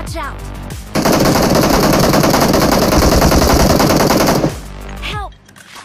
Watch out! Help!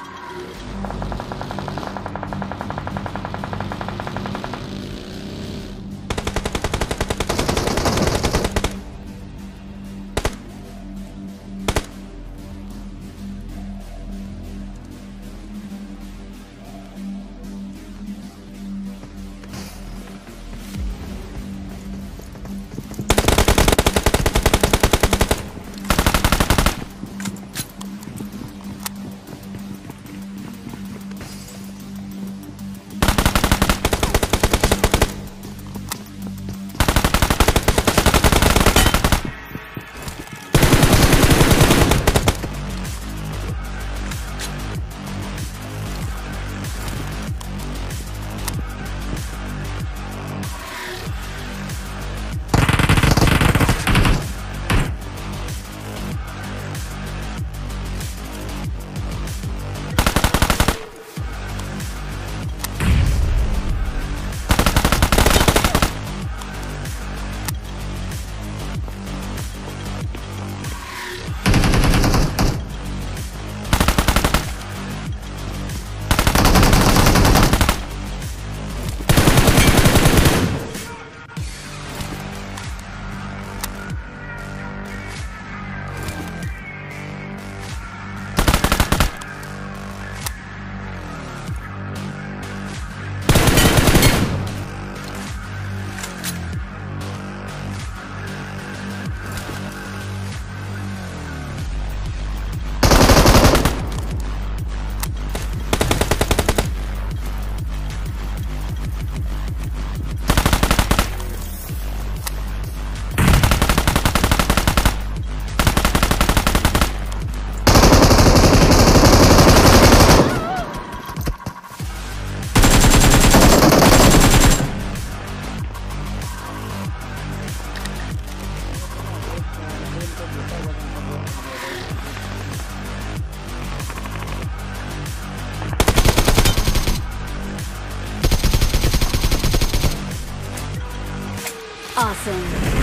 Awesome.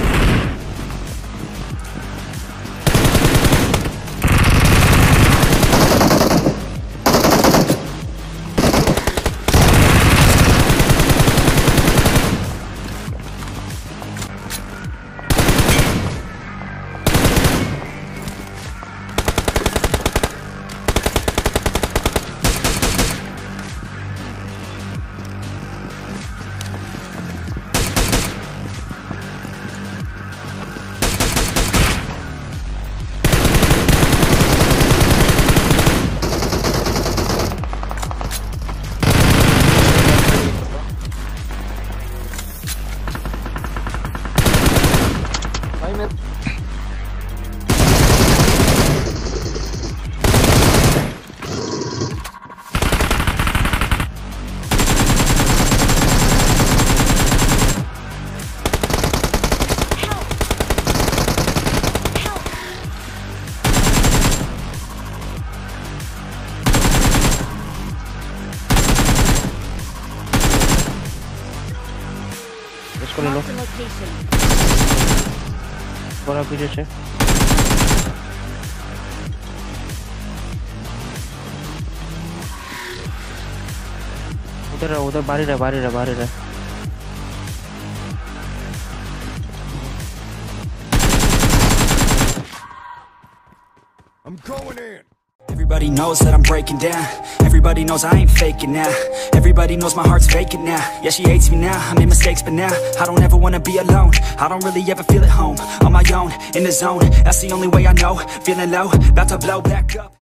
इसको ले लो बड़ा पीछे से उधर बाहर है I'm going in. Everybody knows that I'm breaking down. Everybody knows I ain't faking now. Everybody knows my heart's faking now. Yeah, she hates me now, I made mistakes but now I don't ever wanna be alone. I don't really ever feel at home. On my own, in the zone, that's the only way I know. Feeling low, about to blow back up.